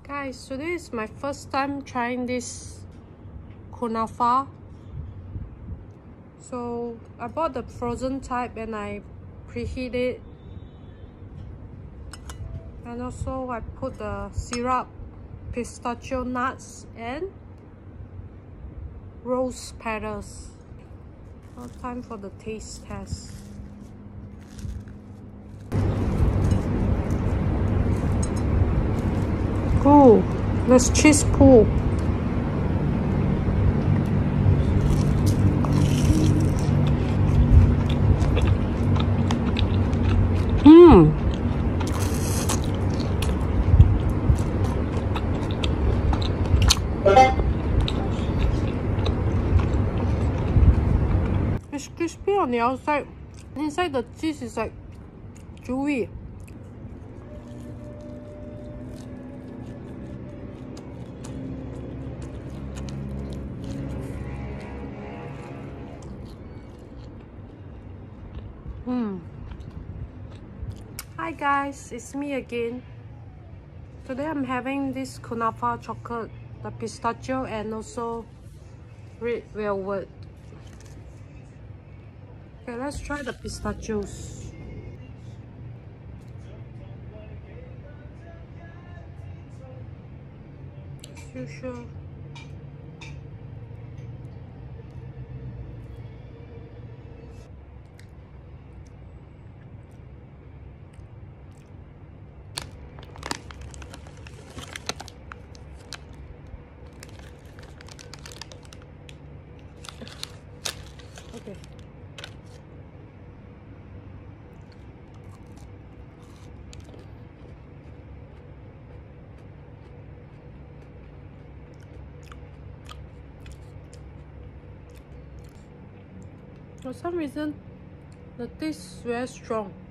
Guys, today is my first time trying this Kunafa. So I bought the frozen type and I preheat it. And also I put the syrup, pistachio nuts and rose petals. Now time for the taste test. Oh, let's cheese pool. It's crispy on the outside. Inside the cheese is like chewy. Hi guys, it's me again. Today I'm having this Kunafa chocolate, the pistachio and also red velvet. Okay, let's try the pistachios. As usual. Okay. For some reason, the taste is very strong.